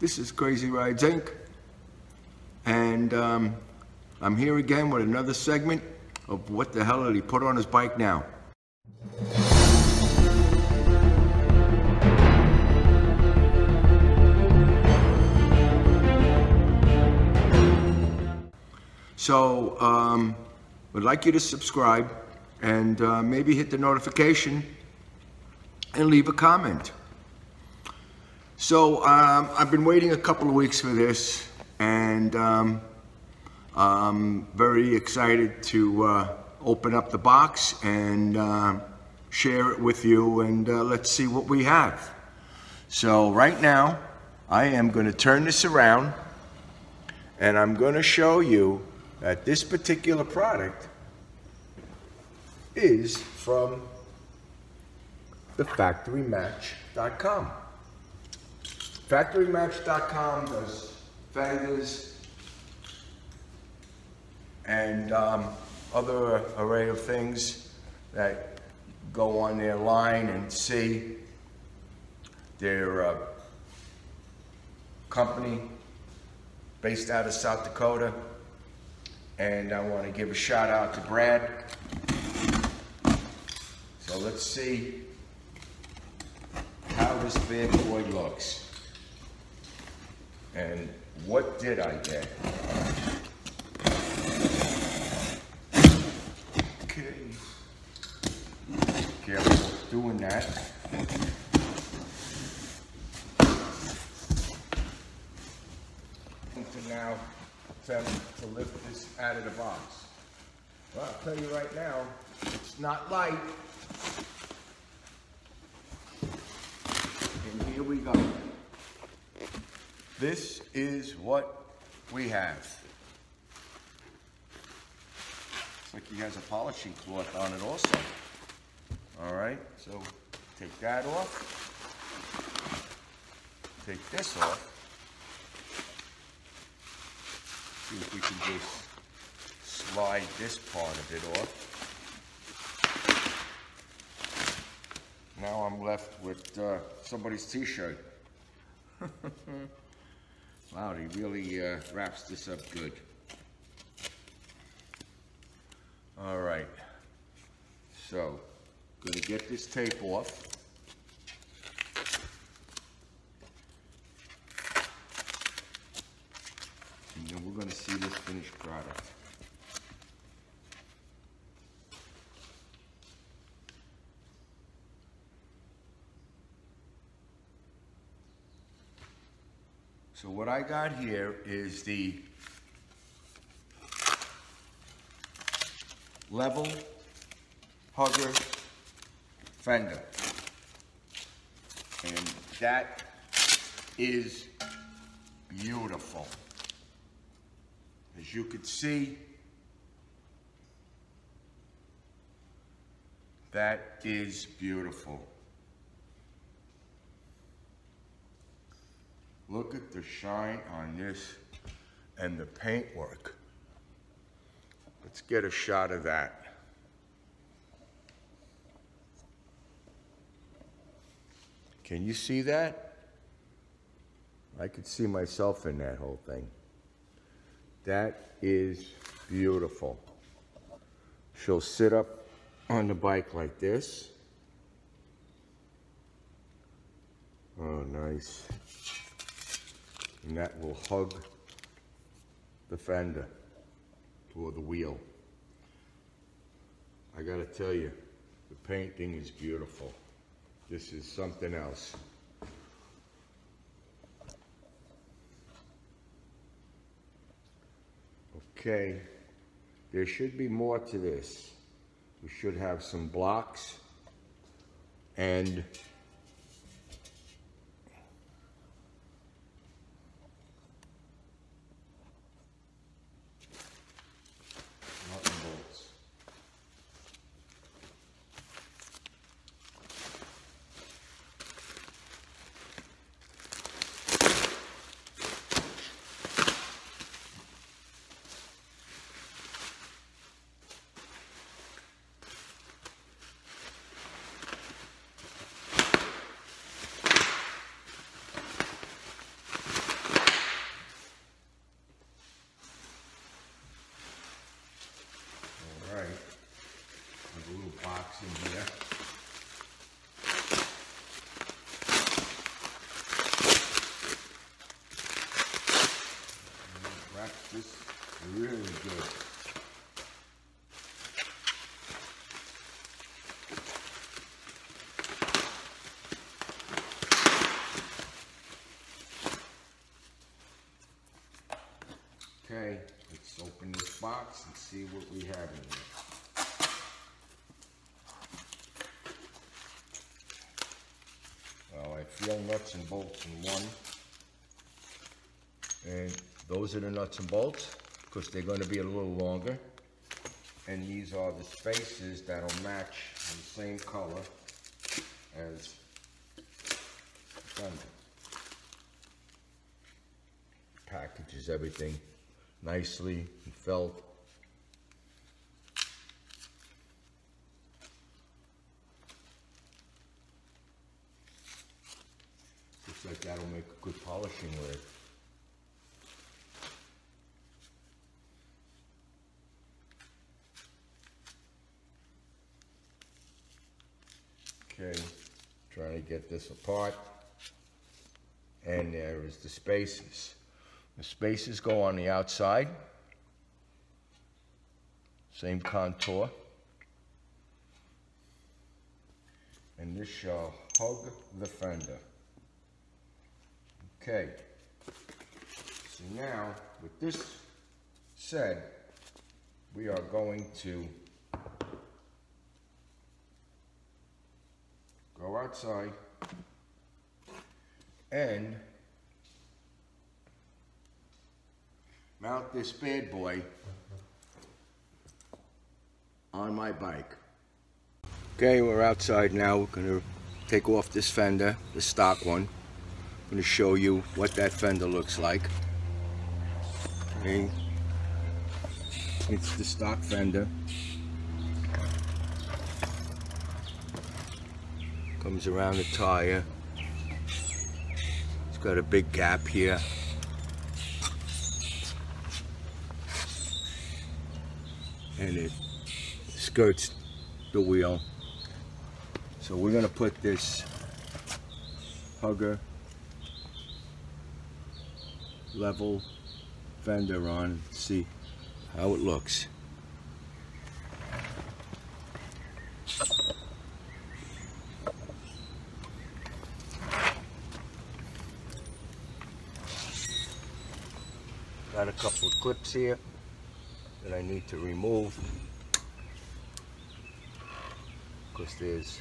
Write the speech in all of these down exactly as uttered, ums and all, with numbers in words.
This is Crazy Rides Incorporated, and um, I'm here again with another segment of what the hell did he put on his bike now? So, um, would like you to subscribe and uh, maybe hit the notification and leave a comment. So, um, I've been waiting a couple of weeks for this, and um, I'm very excited to uh, open up the box and uh, share it with you, and uh, let's see what we have. So right now, I am going to turn this around, and I'm going to show you that this particular product is from the factory match dot com. factory match dot com does Fenders and um, other array of things that go on their line and see. They're a company based out of South Dakota, and I want to give a shout out to Brad. So let's see how this bad boy looks. And what did I get? Okay. Careful doing that. To now attempt to lift this out of the box. Well, I'll tell you right now, it's not light. And here we go. This is what we have. Looks like he has a polishing cloth on it also. All right, so take that off. Take this off. See if we can just slide this part of it off. Now I'm left with uh, somebody's t-shirt. Wow, he really uh, wraps this up good. All right, so gonna get this tape off. And then we're gonna see this finished product. So what I got here is the level hugger fender, and that is beautiful. As you can see, that is beautiful. Look at the shine on this and the paintwork. Let's get a shot of that. Can you see that? I could see myself in that whole thing. That is beautiful. She'll sit up on the bike like this. Oh, nice. And that will hug the fender or the wheel. I gotta tell you, the painting is beautiful. This is something else. Okay, there should be more to this. We should have some blocks and nut and bolts. really good. Okay, let's open this box and see what we have in here. Well, I feel nuts and bolts in one. And those are the nuts and bolts, because they're going to be a little longer. And these are the spaces that'll match in the same color as Fender. Packages everything nicely and felt. Looks like that'll make a good polishing lid. Okay, trying to get this apart. And there is the spaces. The spaces go on the outside. Same contour. And this shall hug the fender. Okay. So now, with this said, we are going to go outside and mount this bad boy on my bike. Okay, we're outside now. We're going to take off this fender, the stock one. I'm going to show you what that fender looks like. Okay. It's the stock fender. Comes around the tire. It's got a big gap here. And it skirts the wheel. So we're going to put this hugger level fender on and see how it looks. Got a couple of clips here that I need to remove because there's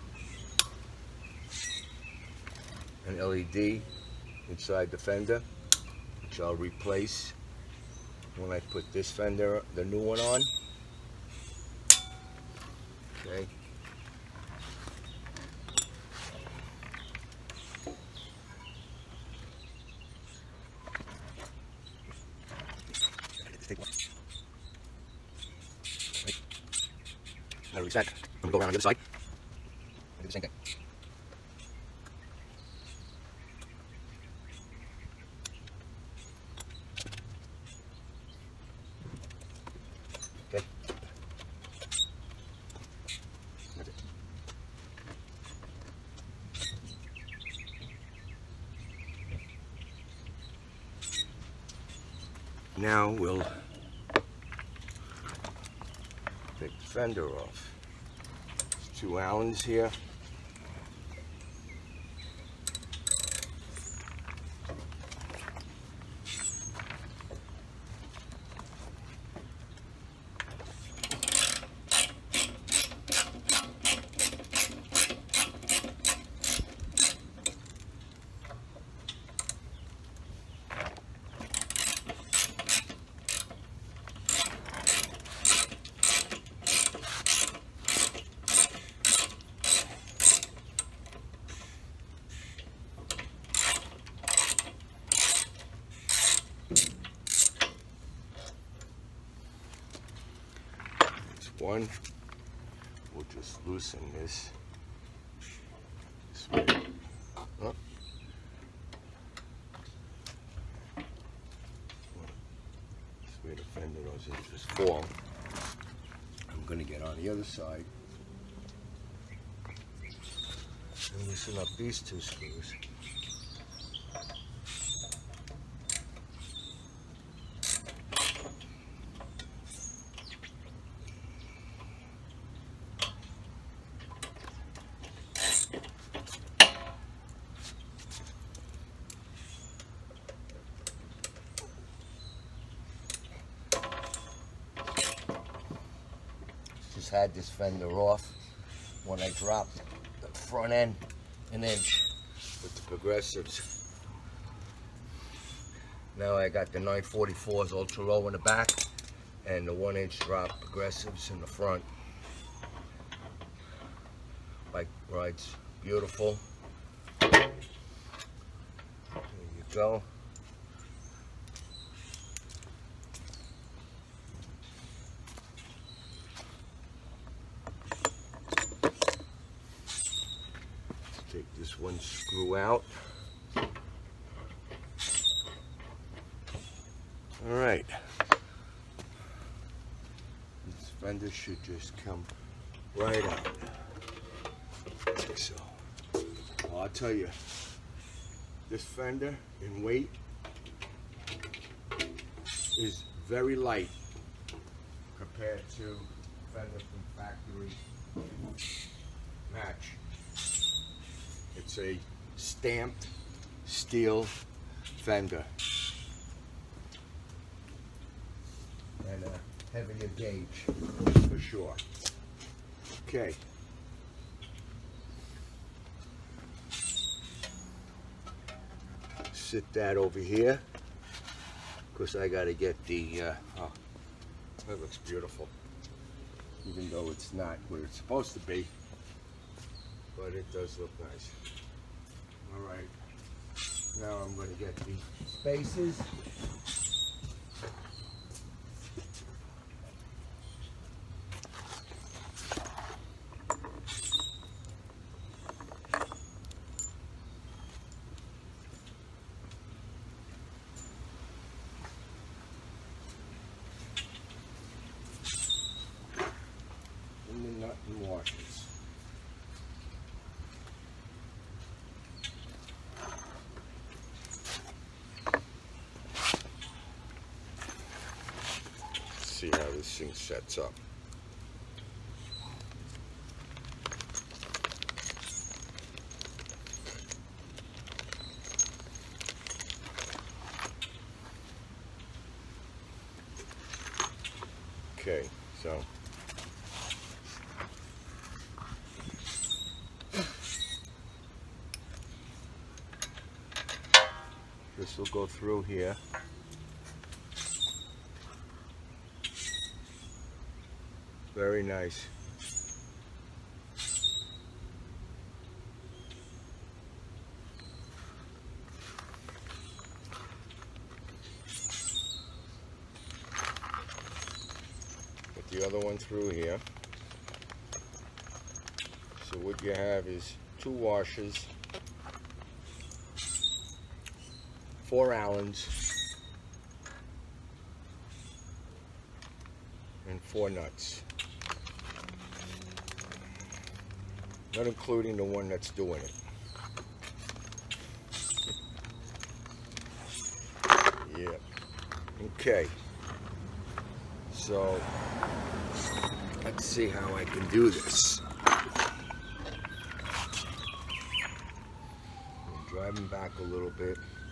an L E D inside the fender, which I'll replace when I put this fender, the new one, on. Okay. Now reset. I'm gonna go around on the other side and do the same thing. Okay. That's it. Now we'll take the fender off. There's two Allens here. One, we'll just loosen this this way. Oh. This way the fender doesn't just fall. I'm going to get on the other side and loosen up these two screws. just had this fender off when I dropped the front end an inch with the progressives. Now I got the nine forty-fours ultra low in the back and the one inch drop progressives in the front. Bike rides beautiful. There you go. Take this one screw out. All right. This fender should just come right out. Like so. Well, I'll tell you, this fender in weight is very light compared to fender from factory match. It's a stamped steel fender and a heavier gauge for sure. Okay. Sit that over here because I got to get the, uh, oh, that looks beautiful, even though it's not where it's supposed to be, but it does look nice. All right, now I'm going to get the spaces. And the nut and washers. See how this thing sets up. Okay, so this will go through here. Very nice. Put the other one through here. So what you have is two washers, four Allens, and four nuts. Not including the one that's doing it. Yeah. Okay. So let's see how I can do this. I'm driving back a little bit.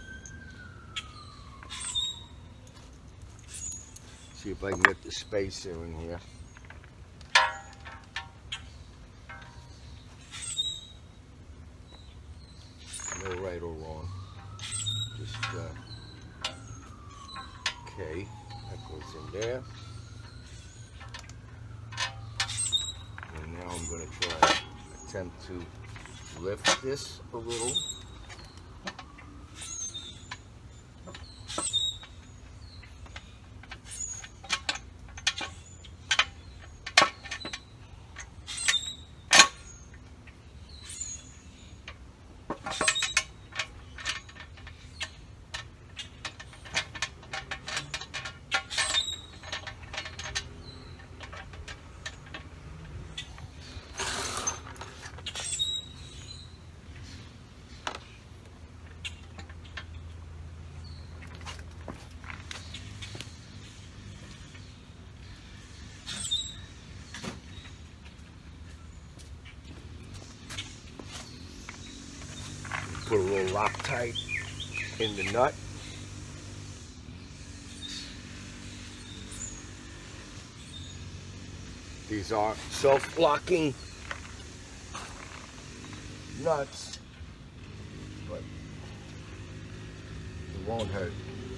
See if I can get the spacer in here. No right or wrong. Just, uh, okay, that goes in there. And now I'm going to try, attempt to lift this a little. Put a little Loctite in the nut. These are self-locking nuts, but it won't hurt.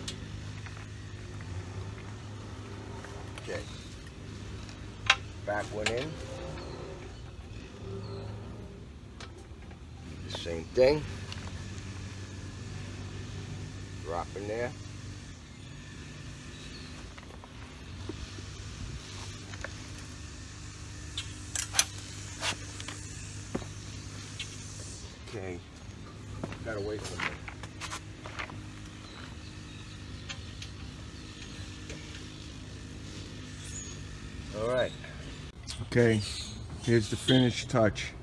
Okay, back one in. The same thing. Drop in there. Okay, got away from it. All right. Okay, here's the finished touch.